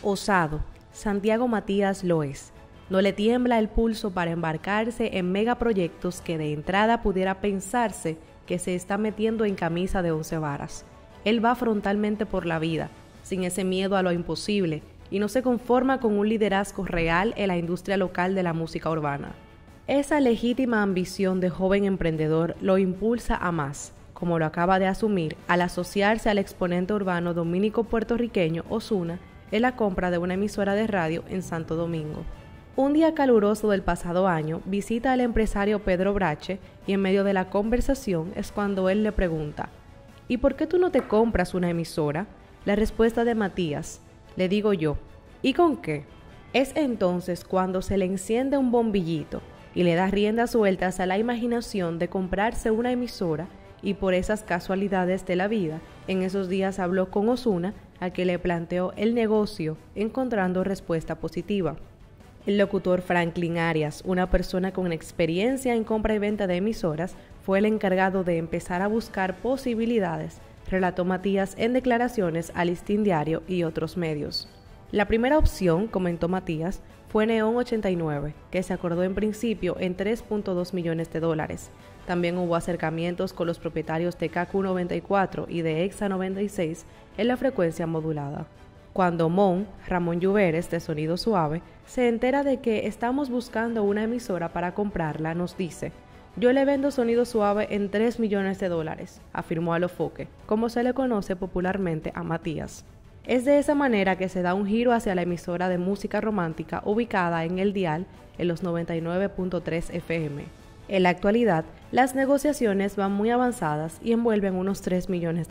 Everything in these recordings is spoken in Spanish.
Osado, Santiago Matías lo es. No le tiembla el pulso para embarcarse en megaproyectos que de entrada pudiera pensarse que se está metiendo en camisa de 11 varas. Él va frontalmente por la vida, sin ese miedo a lo imposible, y no se conforma con un liderazgo real en la industria local de la música urbana. Esa legítima ambición de joven emprendedor lo impulsa a más, como lo acaba de asumir al asociarse al exponente urbano dominico puertorriqueño Ozuna en la compra de una emisora de radio en Santo Domingo. Un día caluroso del pasado año, visita al empresario Pedro Brache y en medio de la conversación es cuando él le pregunta: ¿y por qué tú no te compras una emisora? La respuesta de Matías: le digo yo, ¿y con qué? Es entonces cuando se le enciende un bombillito y le da riendas sueltas a la imaginación de comprarse una emisora, y por esas casualidades de la vida, en esos días habló con Ozuna, a quien le planteó el negocio, encontrando respuesta positiva. El locutor Franklin Arias, una persona con experiencia en compra y venta de emisoras, fue el encargado de empezar a buscar posibilidades, relató Matías en declaraciones al Listín Diario y otros medios. La primera opción, comentó Matías, fue Neon 89, que se acordó en principio en $3.2 millones. También hubo acercamientos con los propietarios de KQ94 y de EXA 96 en la frecuencia modulada. Cuando Ramón Lluveres, de Sonido Suave, se entera de que estamos buscando una emisora para comprarla, nos dice: yo le vendo Sonido Suave en $3 millones, afirmó Alofoque, como se le conoce popularmente a Matías. Es de esa manera que se da un giro hacia la emisora de música romántica ubicada en el dial en los 99.3 FM. En la actualidad, las negociaciones van muy avanzadas y envuelven unos $3 millones.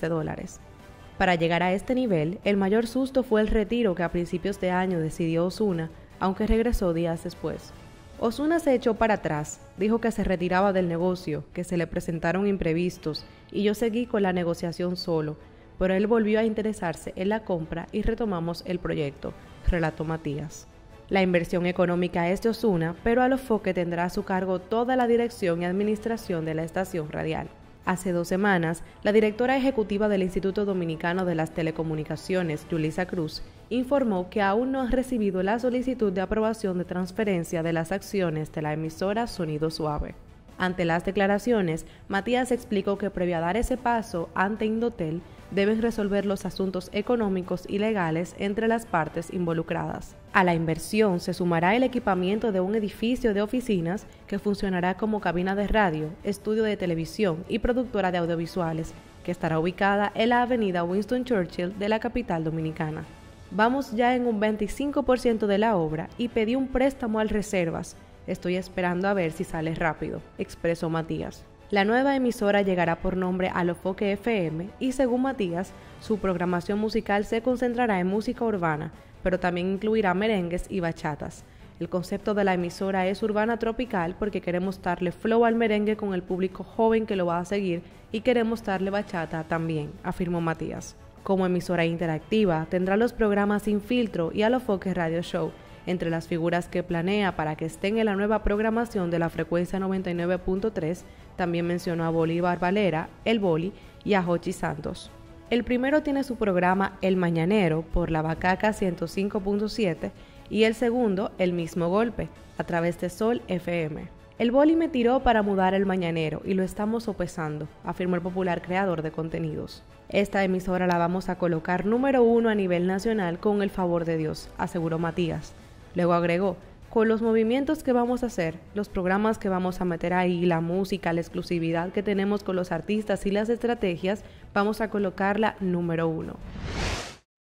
Para llegar a este nivel, el mayor susto fue el retiro que a principios de año decidió Ozuna, aunque regresó días después. Ozuna se echó para atrás, dijo que se retiraba del negocio, que se le presentaron imprevistos, y yo seguí con la negociación solo, pero él volvió a interesarse en la compra y retomamos el proyecto, relató Matías. La inversión económica es de Ozuna, pero Alofoque tendrá a su cargo toda la dirección y administración de la estación radial. Hace 2 semanas, la directora ejecutiva del Instituto Dominicano de las Telecomunicaciones, Yulisa Cruz, informó que aún no ha recibido la solicitud de aprobación de transferencia de las acciones de la emisora Sonido Suave. Ante las declaraciones, Matías explicó que previo a dar ese paso ante Indotel, deben resolver los asuntos económicos y legales entre las partes involucradas. A la inversión se sumará el equipamiento de un edificio de oficinas que funcionará como cabina de radio, estudio de televisión y productora de audiovisuales, que estará ubicada en la avenida Winston Churchill de la capital dominicana. Vamos ya en un 25% de la obra y pedí un préstamo al reservas. Estoy esperando a ver si sale rápido, expresó Matías. La nueva emisora llegará por nombre Alofoque FM y, según Matías, su programación musical se concentrará en música urbana, pero también incluirá merengues y bachatas. El concepto de la emisora es urbana tropical porque queremos darle flow al merengue con el público joven que lo va a seguir y queremos darle bachata también, afirmó Matías. Como emisora interactiva, tendrá los programas Sin Filtro y Alofoque Radio Show, entre las figuras que planea para que estén en la nueva programación de la frecuencia 99.3, también mencionó a Bolívar Valera, El Boli y a Jochi Santos. El primero tiene su programa El Mañanero por la Bacaca 105.7 y el segundo El Mismo Golpe, a través de Sol FM. El Boli me tiró para mudar El Mañanero y lo estamos sopesando, afirmó el popular creador de contenidos. Esta emisora la vamos a colocar número 1 a nivel nacional con el favor de Dios, aseguró Matías. Luego agregó: con los movimientos que vamos a hacer, los programas que vamos a meter ahí, la música, la exclusividad que tenemos con los artistas y las estrategias, vamos a colocarla número 1.